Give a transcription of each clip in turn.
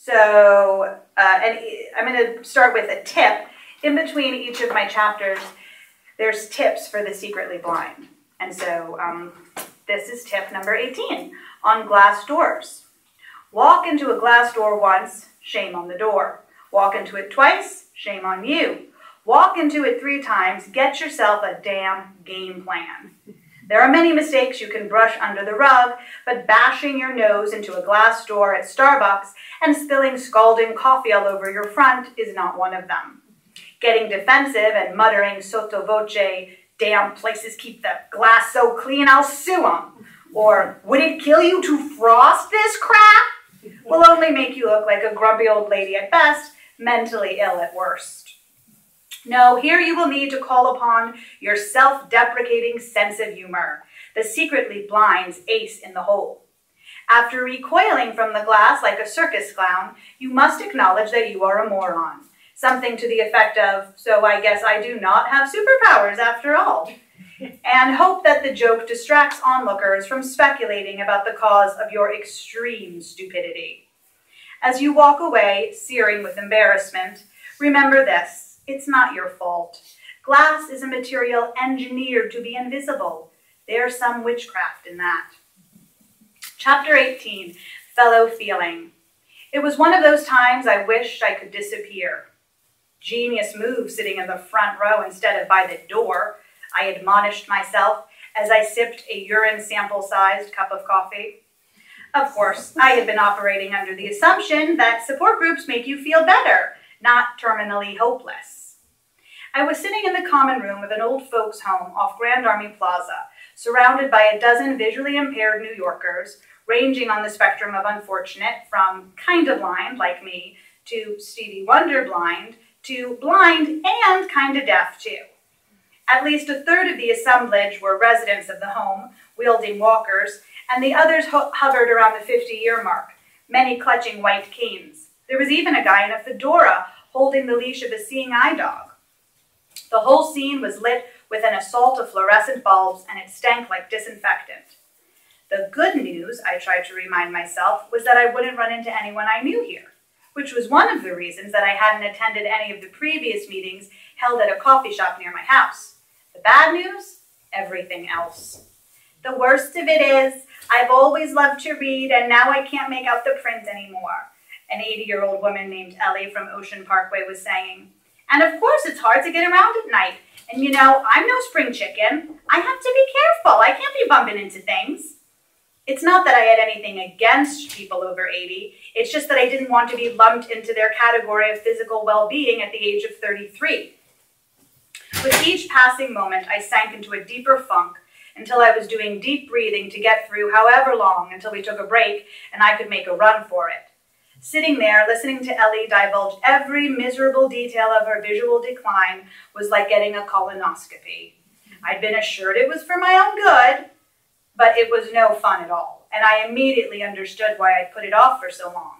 So, and I'm going to start with a tip. In between each of my chapters, there's tips for the secretly blind. And so this is tip number 18 on glass doors. Walk into a glass door once, shame on the door. Walk into it twice, shame on you. Walk into it 3 times, get yourself a damn game plan. There are many mistakes you can brush under the rug, but bashing your nose into a glass door at Starbucks and spilling scalding coffee all over your front is not one of them. Getting defensive and muttering sotto voce, damn places keep the glass so clean I'll sue 'em. Or, would it kill you to frost this crap? Will only make you look like a grumpy old lady at best, mentally ill at worst. No, here you will need to call upon your self-deprecating sense of humor, the secretly blind's ace in the hole. After recoiling from the glass like a circus clown, you must acknowledge that you are a moron. Something to the effect of, so I guess I do not have superpowers after all. And hope that the joke distracts onlookers from speculating about the cause of your extreme stupidity. As you walk away, searing with embarrassment, remember this, it's not your fault. Glass is a material engineered to be invisible. There's some witchcraft in that. Chapter 18, Fellow Feeling. It was one of those times I wished I could disappear. Genius move sitting in the front row instead of by the door, I admonished myself as I sipped a urine sample-sized cup of coffee. Of course, I had been operating under the assumption that support groups make you feel better, not terminally hopeless. I was sitting in the common room of an old folks' home off Grand Army Plaza, surrounded by a dozen visually impaired New Yorkers, ranging on the spectrum of unfortunate from kind of blind, like me, to Stevie Wonder blind, to blind and kind of deaf, too. At least a third of the assemblage were residents of the home, wielding walkers, and the others hovered around the 50-year mark, many clutching white canes. There was even a guy in a fedora holding the leash of a seeing eye dog. The whole scene was lit with an assault of fluorescent bulbs, and it stank like disinfectant. The good news, I tried to remind myself, was that I wouldn't run into anyone I knew here, which was one of the reasons that I hadn't attended any of the previous meetings held at a coffee shop near my house. The bad news? Everything else. The worst of it is, I've always loved to read, and now I can't make out the print anymore, an 80-year-old woman named Ellie from Ocean Parkway was saying. And of course, it's hard to get around at night. And you know, I'm no spring chicken. I have to be careful. I can't be bumping into things. It's not that I had anything against people over 80. It's just that I didn't want to be lumped into their category of physical well-being at the age of 33. With each passing moment, I sank into a deeper funk until I was doing deep breathing to get through however long until we took a break and I could make a run for it. Sitting there, listening to Ellie divulge every miserable detail of her visual decline was like getting a colonoscopy. I'd been assured it was for my own good, but it was no fun at all, and I immediately understood why I'd put it off for so long.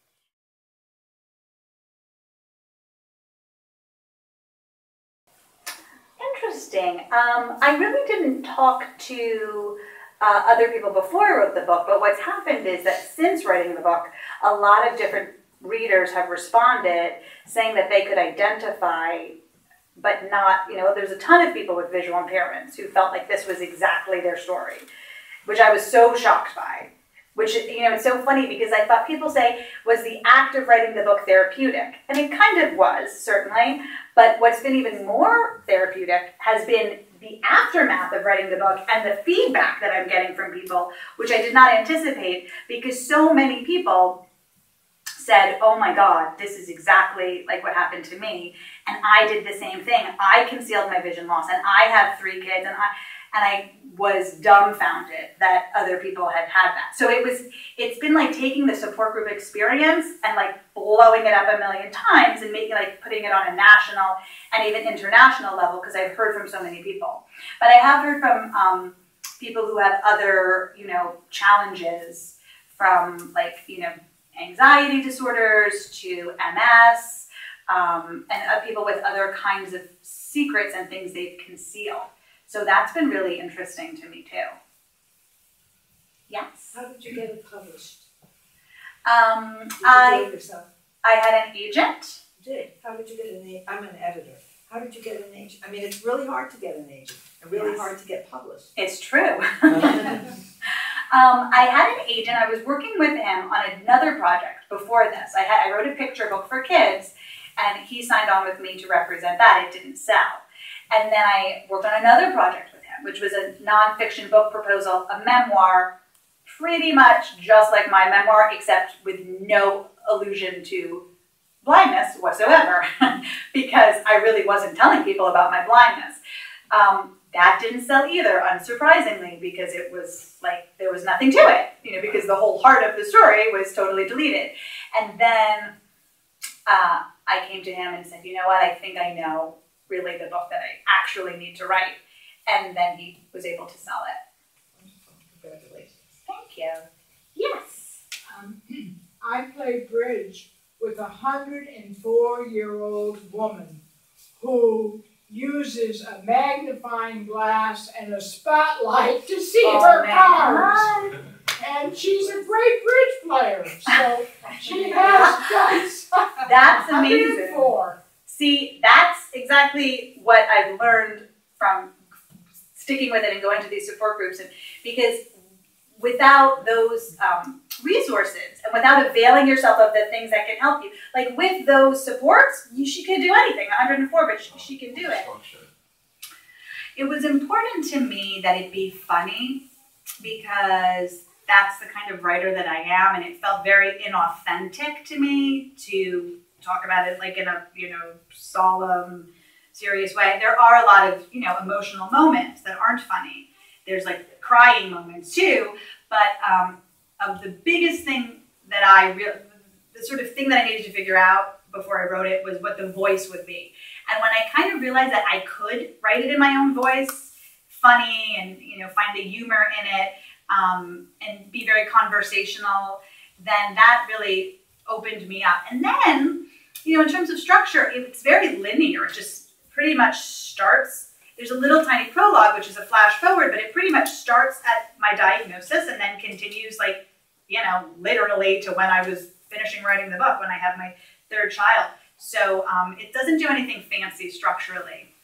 Interesting. I really didn't talk to other people before I wrote the book, but what's happened is that since writing the book, a lot of different readers have responded saying that they could identify, but not, you know, there's a ton of people with visual impairments who felt like this was exactly their story, which I was so shocked by. Which, you know, it's so funny because I thought people say, was the act of writing the book therapeutic? And it kind of was, certainly. But what's been even more therapeutic has been the aftermath of writing the book and the feedback that I'm getting from people, which I did not anticipate, because so many people said, oh my God, this is exactly like what happened to me. And I did the same thing. I concealed my vision loss, and I have 3 kids, and I was dumbfounded that other people had had that. So it's been like taking the support group experience and like blowing it up a million times and making, like, putting it on a national and even international level, because I've heard from so many people. But I have heard from people who have other, you know, challenges, from like, you know, anxiety disorders to MS, and people with other kinds of secrets and things they've concealed. So that's been really interesting to me too. Yes? How did you get it published? Did you do it yourself? I had an agent. You did. How did you get an agent? I'm an editor. How did you get an agent? I mean, it's really hard to get an agent and really hard to get published. It's true. I had an agent. I was working with him on another project before this. I wrote a picture book for kids, and he signed on with me to represent that. It didn't sell. And then I worked on another project with him, which was a nonfiction book proposal, a memoir, pretty much just like my memoir, except with no allusion to blindness whatsoever, because I really wasn't telling people about my blindness. That didn't sell either, unsurprisingly, because it was like there was nothing to it, because the whole heart of the story was totally deleted. And then I came to him and said, you know what, I think I know really the book that I actually need to write. And then he was able to sell it. Congratulations. Thank you. Yes. I played bridge with a 104-year-old woman who uses a magnifying glass and a spotlight to see her cards. And she's a great bridge player, so she has guts. That's amazing. 104. See, that's exactly what I've learned from sticking with it and going to these support groups. And because without those resources and without availing yourself of the things that can help you, like with those supports, she could do anything, 104, but she can do it. It was important to me that it be funny because that's the kind of writer that I am, and it felt very inauthentic to me to talk about it like in a, solemn, serious way. There are a lot of, emotional moments that aren't funny. There's like crying moments too, but the biggest thing that the sort of thing that I needed to figure out before I wrote it was what the voice would be. And when I kind of realized that I could write it in my own voice, funny and, find the humor in it, and be very conversational, then that really opened me up. And then, in terms of structure, it's very linear. It just pretty much starts. There's a little tiny prologue, which is a flash forward, but it pretty much starts at my diagnosis and then continues literally to when I was finishing writing the book, when I have my third child. So it doesn't do anything fancy structurally.